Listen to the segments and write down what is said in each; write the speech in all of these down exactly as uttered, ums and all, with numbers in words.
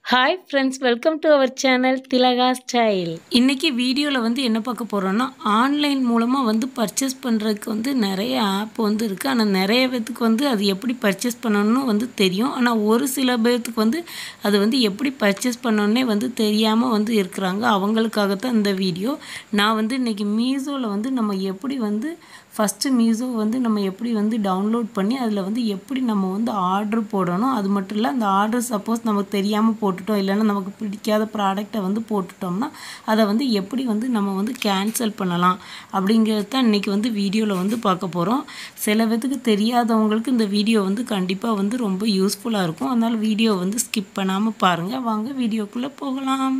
Hi friends, welcome to our channel Thilaga style. இன்றைக்கி வீடியோவில் வந்து என்ன பார்க்க போகிறோன்னா, ஆன்லைன் மூலமாக வந்து பர்ச்சேஸ் பண்ணுறதுக்கு வந்து நிறைய ஆப் வந்து இருக்குது. ஆனால் நிறைய பேத்துக்கு வந்து அது எப்படி பர்ச்சேஸ் பண்ணணும்னு வந்து தெரியும். ஆனால் ஒரு சில பேர்த்துக்கு வந்து அது வந்து எப்படி பர்ச்சேஸ் பண்ணணுன்னே வந்து தெரியாமல் வந்து இருக்கிறாங்க. அவங்களுக்காகத்தான் இந்த வீடியோ. நான் வந்து இன்றைக்கி மீஷோவில் வந்து நம்ம எப்படி வந்து ஃபஸ்ட்டு மீஷோ வந்து நம்ம எப்படி வந்து டவுன்லோட் பண்ணி அதில் வந்து எப்படி நம்ம வந்து ஆர்டர் போடணும். அது மட்டும் இல்லை, அந்த ஆர்டர் சப்போஸ் நமக்கு தெரியாமல் போட்டுட்டோம், இல்லைன்னா நமக்கு பிடிக்காத ப்ராடக்டை வந்து போட்டுட்டோம்னா அதை வந்து எப்படி வந்து நம்ம வந்து கேன்சல் பண்ணலாம் அப்படிங்கிறது தான் இன்றைக்கி வந்து வீடியோவில் வந்து பார்க்க போகிறோம். சில பேத்துக்கு தெரியாதவங்களுக்கு இந்த வீடியோ வந்து கண்டிப்பாக வந்து ரொம்ப யூஸ்ஃபுல்லாக இருக்கும். அதனால் வீடியோ வந்து ஸ்கிப் பண்ணாமல் பாருங்கள். வாங்க வீடியோக்குள்ளே போகலாம்.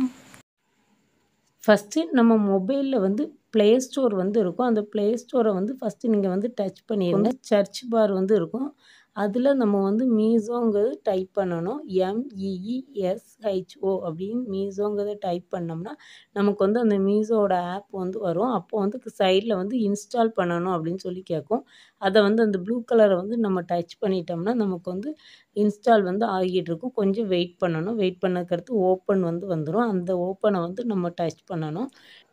ஃபஸ்ட்டு நம்ம மொபைலில் வந்து ப்ளே ஸ்டோர் வந்து இருக்கும். அந்த ப்ளே ஸ்டோரை வந்து ஃபஸ்ட்டு நீங்கள் வந்து டச் பண்ணிடுங்க. சர்ச் பார் வந்து இருக்கும். அதில் நம்ம வந்து மீஷோங்கிறது டைப் பண்ணணும். எம்இஇஎஸ்ஹெச்ஓ அப்படின்னு மீஷோங்கிறத டைப் பண்ணோம்னா நமக்கு வந்து அந்த மீஷோவோட ஆப் வந்து வரும். அப்போ வந்து சைடில் வந்து இன்ஸ்டால் பண்ணணும் அப்படின்னு சொல்லி கேட்கும். அதை வந்து அந்த ப்ளூ கலரை வந்து நம்ம டச் பண்ணிட்டோம்னா நமக்கு வந்து இன்ஸ்டால் வந்து ஆகிட்டு இருக்கும். கொஞ்சம் வெயிட் பண்ணணும். வெயிட் பண்ணதுக்கடுத்து ஓப்பன் வந்து வந்துடும். அந்த ஓப்பனை வந்து நம்ம டச் பண்ணணும்.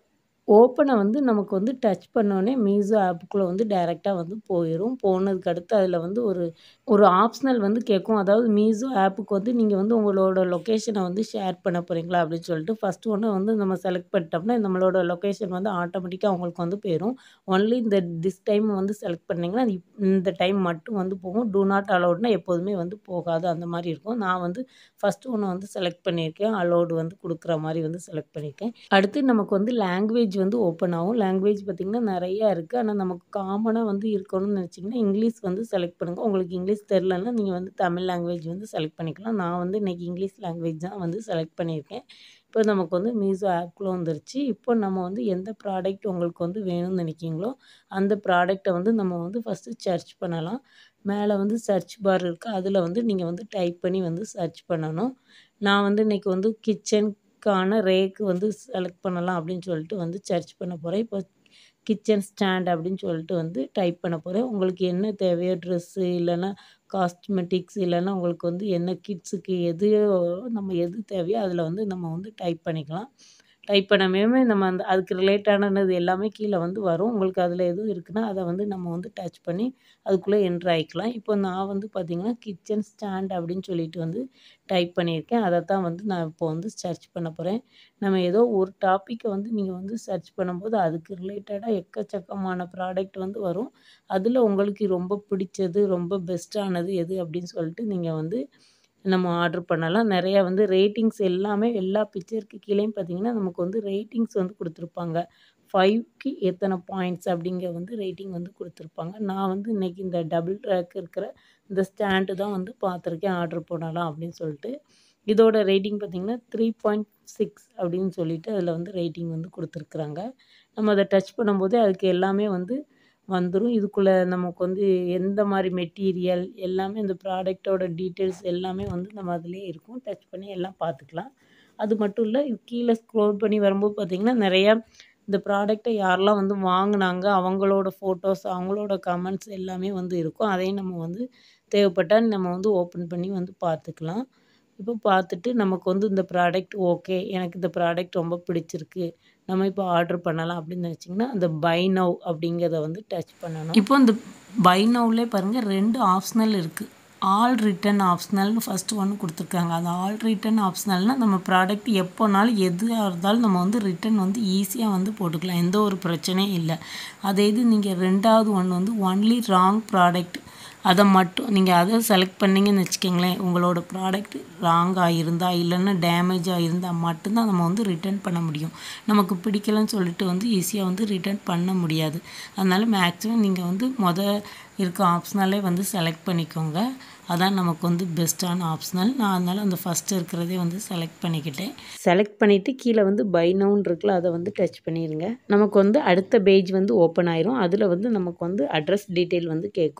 ஓப்பனை வந்து நமக்கு வந்து டச் பண்ணோடனே மீஷோ ஆப்புக்குள்ளே வந்து டைரெக்டாக வந்து போயிடும். போனதுக்கு அடுத்து அதில் வந்து ஒரு ஒரு ஆப்ஷனல் வந்து கேட்கும். அதாவது மீஷோ ஆப்புக்கு வந்து நீங்கள் வந்து உங்களோட லொக்கேஷனை வந்து ஷேர் பண்ண போகிறீங்களா அப்படின்னு சொல்லிட்டு ஃபஸ்ட்டு ஒன்று வந்து நம்ம செலக்ட் பண்ணிட்டோம்னா நம்மளோட லொக்கேஷன் வந்து ஆட்டோமேட்டிக்காக அவங்களுக்கு வந்து போயிடும். ஒன்லி இந்த திஸ் டைம் வந்து செலக்ட் பண்ணிங்கன்னா இந்த டைம் மட்டும் வந்து போகும். டூ நாட் அலோடுனா எப்போதுமே வந்து போகாது, அந்த மாதிரி இருக்கும். நான் வந்து ஃபஸ்ட்டு ஒன்று வந்து செலக்ட் பண்ணியிருக்கேன். அலோடு வந்து கொடுக்குற மாதிரி வந்து செலக்ட் பண்ணியிருக்கேன். அடுத்து நமக்கு வந்து லாங்குவேஜ் வந்து ஓப்பன் ஆகும். லாங்குவேஜ் பார்த்திங்கன்னா நிறையா இருக்குது. ஆனால் நமக்கு காமனாக வந்து இருக்கணும்னு நினச்சிங்கன்னா இங்கிலீஷ் வந்து செலக்ட் பண்ணுங்கள். உங்களுக்கு இங்கிலீஷ் தெரிலன்னா நீங்கள் வந்து தமிழ் லாங்குவேஜ் வந்து செலக்ட் பண்ணிக்கலாம். நான் வந்து இன்றைக்கி இங்கிலீஷ் லாங்குவேஜ் தான் வந்து செலக்ட் பண்ணியிருக்கேன். இப்போ நமக்கு வந்து மீஷோ ஆப்குள்ளே வந்துருச்சு. இப்போ நம்ம வந்து எந்த ப்ராடக்ட் உங்களுக்கு வந்து வேணும்னு நினைக்கிங்களோ அந்த ப்ராடக்டை வந்து நம்ம வந்து ஃபஸ்ட்டு சர்ச் பண்ணலாம். மேலே வந்து சர்ச் பார் இருக்குது. அதில் வந்து நீங்கள் வந்து டைப் பண்ணி வந்து சர்ச் பண்ணணும். நான் வந்து இன்றைக்கி வந்து கிச்சனுக்கான ரேக்கு வந்து செலக்ட் பண்ணலாம் அப்படின்னு சொல்லிட்டு வந்து சர்ச் பண்ண போகிறேன். இப்போ கிச்சன் ஸ்டாண்ட் அப்படின்னு சொல்லிட்டு வந்து டைப் பண்ண போகிறேன். உங்களுக்கு என்ன தேவையோ ட்ரெஸ்ஸு இல்லைன்னா காஸ்மெட்டிக்ஸ் இல்லைன்னா உங்களுக்கு வந்து என்ன கிட்ஸுக்கு எது நம்ம எது தேவையோ அதில் வந்து நம்ம வந்து டைப் பண்ணிக்கலாம். டைப் பண்ணவே நம்ம அந்த அதுக்கு ரிலேட்டானது எல்லாமே கீழே வந்து வரும். உங்களுக்கு அதில் எதுவும் இருக்குன்னா அதை வந்து நம்ம வந்து டச் பண்ணி அதுக்குள்ளே என்ட்ரு ஆகிக்கலாம். இப்போ நான் வந்து பார்த்திங்கன்னா கிச்சன் ஸ்டாண்ட் அப்படின்னு சொல்லிட்டு வந்து டைப் பண்ணியிருக்கேன். அதை தான் வந்து நான் இப்போ வந்து சர்ச் பண்ண போகிறேன். நம்ம ஏதோ ஒரு டாப்பிக்கை வந்து நீங்கள் வந்து சர்ச் பண்ணும்போது அதுக்கு ரிலேட்டடாக எக்கச்சக்கமான ப்ராடக்ட் வந்து வரும். அதில் உங்களுக்கு ரொம்ப பிடிச்சது ரொம்ப பெஸ்ட்டானது எது அப்படின்னு சொல்லிட்டு நீங்கள் வந்து நம்ம ஆர்டர் பண்ணலாம். நிறையா வந்து ரேட்டிங்ஸ் எல்லாமே எல்லா பிக்சருக்கு கீழேயும் பார்த்திங்கன்னா நமக்கு வந்து ரேட்டிங்ஸ் வந்து கொடுத்துருப்பாங்க. ஃபைவ்க்கு எத்தனை பாயிண்ட்ஸ் அப்படிங்கிற வந்து ரேட்டிங் வந்து கொடுத்துருப்பாங்க. நான் வந்து இன்றைக்கி இந்த டபுள் ரேக் இருக்கிற இந்த ஸ்டாண்டு தான் வந்து பார்த்துருக்கேன் ஆர்டர் பண்ணலாம் அப்படின்னு சொல்லிட்டு. இதோட ரேட்டிங் பார்த்திங்கன்னா த்ரீ பாயிண்ட் சிக்ஸ் அப்படின்னு சொல்லிட்டு அதில் வந்து ரேட்டிங் வந்து கொடுத்துருக்குறாங்க. நம்ம அதை டச் பண்ணும்போதே அதுக்கு எல்லாமே வந்து வந்துடும். இதுக்குள்ளே நமக்கு வந்து எந்த மாதிரி மெட்டீரியல் எல்லாமே இந்த ப்ராடக்டோட டீட்டெயில்ஸ் எல்லாமே வந்து நம்ம அதிலே இருக்கும். டச் பண்ணி எல்லாம் பார்த்துக்கலாம். அது மட்டும் இல்லை, கீழே ஸ்க்ரோல் பண்ணி வரும்போது பார்த்திங்கன்னா நிறையா இந்த ப்ராடக்டை யாரெல்லாம் வந்து வாங்கினாங்க அவங்களோட ஃபோட்டோஸ் அவங்களோட கமெண்ட்ஸ் எல்லாமே வந்து இருக்கும். அதையும் நம்ம வந்து தேவைப்பட்டால் நம்ம வந்து ஓப்பன் பண்ணி வந்து பார்த்துக்கலாம். இப்போ பார்த்துட்டு நமக்கு வந்து இந்த ப்ராடக்ட் ஓகே, எனக்கு இந்த ப்ராடக்ட் ரொம்ப பிடிச்சிருக்கு, நம்ம இப்போ ஆர்டர் பண்ணலாம் அப்படின்னு நினச்சிங்கன்னா அந்த பை நவ் அப்படிங்கிறத வந்து டச் பண்ணணும். இப்போ இந்த பை நவ்லே பாருங்கள் ரெண்டு ஆப்ஷனல் இருக்குது. ஆல் ரிட்டன் ஆப்ஷனல்னு ஃபஸ்ட்டு ஒன்று கொடுத்துருக்காங்க. அந்த ஆல் ரிட்டன் ஆப்ஷனல்னால் நம்ம ப்ராடக்ட் எப்போனாலும் எதுவாக இருந்தாலும் நம்ம வந்து ரிட்டன் வந்து ஈஸியாக வந்து போட்டுக்கலாம். எந்த ஒரு பிரச்சனையும் இல்லை. அதே இது நீங்கள் ரெண்டாவது ஒன்று வந்து ஒன்லி ராங் ப்ராடக்ட், அதை மட்டும் நீங்கள் அதை செலக்ட் பண்ணிங்கன்னு வச்சுக்கோங்களேன். உங்களோட ப்ராடக்ட் ராங்காக இருந்தால் இல்லைன்னா டேமேஜாக இருந்தால் மட்டும்தான் நம்ம வந்து ரிட்டர்ன் பண்ண முடியும். நமக்கு பிடிக்கலன்னு சொல்லிட்டு வந்து ஈஸியாக வந்து ரிட்டர்ன் பண்ண முடியாது. அதனால் மேக்ஸிமம் நீங்கள் வந்து மொதல் இருக்க ஆப்ஷனலே வந்து செலக்ட் பண்ணிக்கோங்க. அதான் நமக்கு வந்து பெஸ்ட்டான ஆப்ஷனல். நான் அதனால் அந்த ஃபஸ்ட்டு இருக்கிறதே வந்து செலக்ட் பண்ணிக்கிட்டேன். செலக்ட் பண்ணிவிட்டு கீழே வந்து பை நவுன்னு இருக்குல்ல, அதை வந்து டச் பண்ணிடுங்க. நமக்கு வந்து அடுத்த பேஜ் வந்து ஓப்பன் ஆயிரும். அதில் வந்து நமக்கு வந்து அட்ரஸ் டீட்டெயில் வந்து கேட்கும்.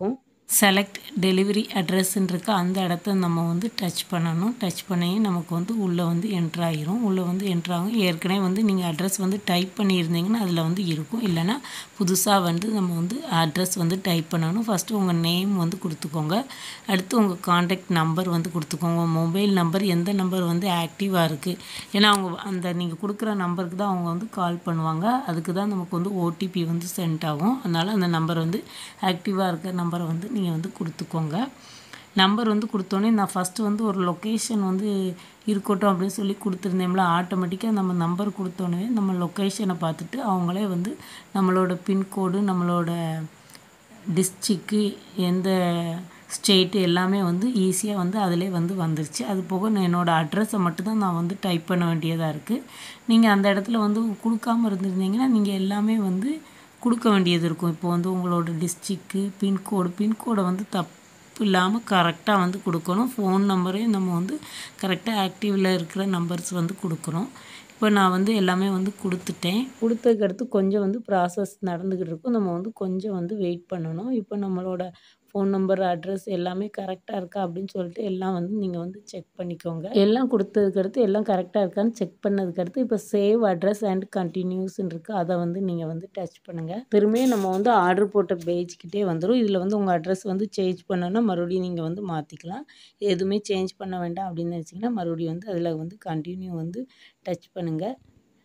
செலக்ட் டெலிவரி அட்ரஸ்ன்னு இருக்கு அந்த இடத்த நம்ம வந்து டச் பண்ணணும். டச் பண்ணி நமக்கு வந்து உள்ளே வந்து என்ட்ரு ஆகிரும். உள்ளே வந்து என்ட்ரு ஆகும். ஏற்கனவே வந்து நீங்கள் அட்ரஸ் வந்து டைப் பண்ணியிருந்தீங்கன்னா அதில் வந்து இருக்கும். இல்லைனா புதுசாக வந்து நம்ம வந்து அட்ரஸ் வந்து டைப் பண்ணணும். ஃபஸ்ட்டு உங்கள் நேம் வந்து கொடுத்துக்கோங்க. அடுத்து உங்கள் கான்டாக்ட் நம்பர் வந்து கொடுத்துக்கோங்க. மொபைல் நம்பர் எந்த நம்பர் வந்து ஆக்டிவாக இருக்குது. ஏன்னா அவங்க அந்த நீங்கள் கொடுக்குற நம்பருக்கு தான் அவங்க வந்து கால் பண்ணுவாங்க. அதுக்கு தான் நமக்கு வந்து ஓடிபி வந்து சென்ட் ஆகும். அதனால் அந்த நம்பர் வந்து ஆக்டிவாக இருக்கிற நம்பரை வந்து நீங்கள் வந்து கொடுத்துக்கோங்க. நம்பர் வந்து கொடுத்தோன்னே நான் ஃபஸ்ட்டு வந்து ஒரு லொக்கேஷன் வந்து இருக்கட்டும் அப்படின்னு சொல்லி கொடுத்துருந்தேன்ல, ஆட்டோமேட்டிக்காக நம்ம நம்பர் கொடுத்தோன்னே நம்ம லொக்கேஷனை பார்த்துட்டு அவங்களே வந்து நம்மளோட பின்கோடு, நம்மளோட டிஸ்ட்ரிக்கு, எந்த ஸ்டேட்டு எல்லாமே வந்து ஈஸியாக வந்து அதிலே வந்து வந்துருச்சு. அது போக என்னோடய அட்ரஸை மட்டும்தான் நான் வந்து டைப் பண்ண வேண்டியதாக இருக்குது. நீங்கள் அந்த இடத்துல வந்து கொடுக்காமல் இருந்திருந்தீங்கன்னா நீங்கள் எல்லாமே வந்து கொடுக்க வேண்டியது இருக்கும். இப்போ வந்து உங்களோட டிஸ்ட்ரிக்கு, பின்கோடு பின்கோடை வந்து தப்பு இல்லாமல் கரெக்டாக வந்து கொடுக்கணும். ஃபோன் நம்பரையும் நம்ம வந்து கரெக்டாக ஆக்டிவில் இருக்கிற நம்பர்ஸ் வந்து கொடுக்குறோம். இப்போ நான் வந்து எல்லாமே வந்து கொடுத்துட்டேன். கொடுத்ததுக்கு அடுத்து கொஞ்சம் வந்து ப்ராசஸ் நடந்துக்கிட்டு இருக்கும். நம்ம வந்து கொஞ்சம் வந்து வெயிட் பண்ணணும். இப்போ நம்மளோட ஃபோன் நம்பர், அட்ரஸ் எல்லாமே கரெக்டாக இருக்கா அப்படின்னு சொல்லிட்டு எல்லாம் வந்து நீங்கள் வந்து செக் பண்ணிக்கோங்க. எல்லாம் கொடுத்ததுக்கடுத்து எல்லாம் கரெக்டாக இருக்கான்னு செக் பண்ணதுக்கடுத்து இப்போ சேவ் அட்ரஸ் அண்ட் கண்டினியூஸ்ன்னு இருக்குது. அதை வந்து நீங்கள் வந்து டச் பண்ணுங்கள். திரும்பியும் நம்ம வந்து ஆர்டர் போட்ட பேஜ்கிட்டே வந்துடும். இதில் வந்து உங்கள் அட்ரஸ் வந்து சேஞ்ச் பண்ணணும்னா மறுபடியும் நீங்கள் வந்து மாற்றிக்கலாம். எதுவுமே சேஞ்ச் பண்ண வேண்டாம் அப்படின்னு நினச்சிங்கன்னா மறுபடியும் வந்து அதில் வந்து கண்டினியூ வந்து டச் பண்ணுங்கள்.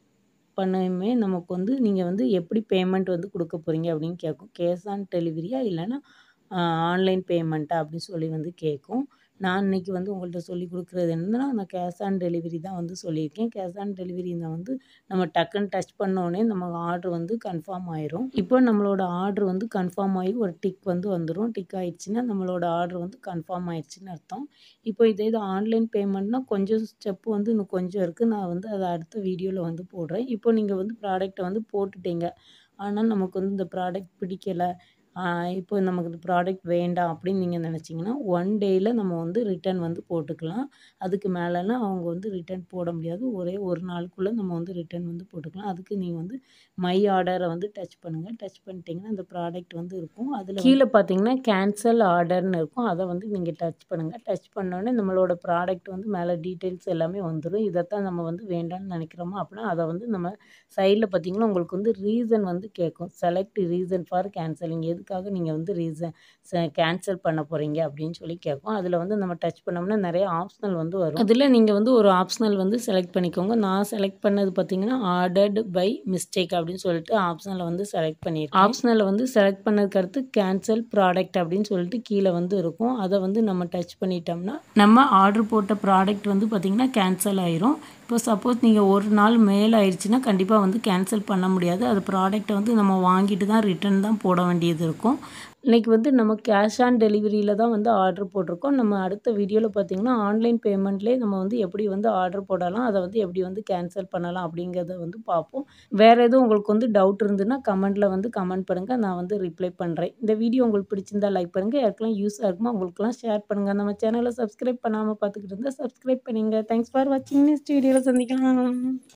பண்ணவுமே நமக்கு வந்து நீங்கள் வந்து எப்படி பேமெண்ட் வந்து கொடுக்க போகிறீங்க அப்படின்னு கேட்கும். கேஷ் ஆன் டெலிவரியா இல்லைன்னா ஆன்லைன் பேமெண்ட்டா அப்படின்னு சொல்லி வந்து கேட்கும். நான் இன்றைக்கி வந்து உங்கள்கிட்ட சொல்லி கொடுக்குறது என்னன்னா, நான் கேஷ் ஆன் டெலிவரி தான் வந்து சொல்லியிருக்கேன். கேஷ் ஆன் டெலிவரினா வந்து நம்ம டக்குன்னு டச் பண்ணோடனே நம்ம ஆர்டர் வந்து கன்ஃபார்ம் ஆயிரும். இப்போ நம்மளோட ஆர்டர் வந்து கன்ஃபார்ம் ஆகி ஒரு டிக் வந்து வந்துடும். டிக் ஆயிடுச்சுன்னா நம்மளோட ஆர்டர் வந்து கன்ஃபார்ம் ஆயிடுச்சுன்னு அர்த்தம். இப்போ இதே இது ஆன்லைன் பேமெண்ட்னா கொஞ்சம் ஸ்டெப்பு வந்து இன்னும் கொஞ்சம் இருக்குது. நான் வந்து அதை அடுத்த வீடியோவில் வந்து போடுறேன். இப்போ நீங்கள் வந்து ப்ராடக்ட்டை வந்து போட்டுட்டீங்க. ஆனால் நமக்கு வந்து இந்த ப்ராடக்ட் பிடிக்கலை, இப்போ நமக்கு இந்த ப்ராடக்ட் வேண்டாம் அப்படின்னு நீங்கள் நினச்சிங்கன்னா ஒன் டேயில் நம்ம வந்து ரிட்டன் வந்து போட்டுக்கலாம். அதுக்கு மேலெலாம் அவங்க வந்து ரிட்டன் போட முடியாது. ஒரே ஒரு நாளுக்குள்ளே நம்ம வந்து ரிட்டன் வந்து போட்டுக்கலாம். அதுக்கு நீங்கள் வந்து மை ஆர்டரை வந்து டச் பண்ணுங்கள். டச் பண்ணிட்டீங்கன்னா அந்த ப்ராடக்ட் வந்து இருக்கும். அதில் கீழே பார்த்தீங்கன்னா கேன்சல் ஆர்டர்னு இருக்கும். அதை வந்து நீங்கள் டச் பண்ணுங்கள். டச் பண்ணோடனே நம்மளோட ப்ராடக்ட் வந்து மேலே டீட்டெயில்ஸ் எல்லாமே வந்துடும். இதைத்தான் நம்ம வந்து வேண்டாம்னு நினைக்கிறோமோ அப்படின்னா அதை வந்து நம்ம சைடில் பார்த்தீங்கன்னா உங்களுக்கு வந்து ரீசன் வந்து கேட்கும். செலக்ட் ரீசன் ஃபார் கேன்சலிங், எதுக்காக நீங்கள் வந்து ரீசன் கேன்சல் பண்ண போகிறீங்க அப்படின்னு சொல்லி கேட்கும். அதில் வந்து நம்ம டச் பண்ணோம்னா நிறைய ஆப்ஷனல் வந்து வரும். அதில் நீங்கள் வந்து ஒரு ஆப்ஷனல் வந்து செலக்ட் பண்ணிக்கோங்க. நான் செலக்ட் பண்ணது பார்த்தீங்கன்னா ஆர்டர்டு பை மிஸ்டேக் அப்படின்னு சொல்லிட்டு ஆப்ஷனலை வந்து செலக்ட் பண்ணியிருக்கேன். ஆப்ஷனலை வந்து செலக்ட் பண்ணதுக்கு அடுத்து கேன்சல் ப்ராடக்ட் அப்படின்னு சொல்லிட்டு கீழே வந்து இருக்கும். அதை வந்து நம்ம டச் பண்ணிட்டோம்னா நம்ம ஆர்டர் போட்ட ப்ராடக்ட் வந்து பார்த்திங்கன்னா கேன்சல் ஆயிரும். இப்போ சப்போஸ் நீங்கள் ஒரு நாள் மேல் ஆயிடுச்சுன்னா கண்டிப்பாக வந்து கேன்சல் பண்ண முடியாது. அது ப்ராடக்ட்டை வந்து நம்ம வாங்கிட்டு தான் ரிட்டன் தான் போட வேண்டியது இருக்கும். இன்றைக்கி வந்து நம்ம கேஷ் ஆன் டெலிவரியில் தான் வந்து ஆர்டர் போட்டிருக்கோம். நம்ம அடுத்த வீடியோவில் பார்த்திங்கன்னா ஆன்லைன் பேமெண்ட்லேயே நம்ம வந்து எப்படி வந்து ஆர்டர் போடலாம், அதை வந்து எப்படி வந்து கேன்சல் பண்ணலாம் அப்படிங்கிறத வந்து பார்ப்போம். வேறு எதுவும் உங்களுக்கு வந்து டவுட் இருந்ததுன்னா கமெண்ட்டில் வந்து கமெண்ட் பண்ணுங்கள். நான் வந்து ரிப்ளை பண்ணுறேன். இந்த வீடியோ உங்களுக்கு பிடிச்சிருந்தா லைக் பண்ணுங்கள். யாருக்கெல்லாம் யூஸாக இருக்குமோ அவங்களுக்குலாம் ஷேர் பண்ணுங்கள். நம்ம சேனலை சப்ஸ்கிரைப் பண்ணாமல் பார்த்துக்கிட்டு இருந்தால் சப்ஸ்கிரைப் பண்ணிங்க. தேங்க்ஸ் ஃபார் வாட்சிங். நெக்ஸ்ட் வீடியோவில் சந்திக்கலாம்.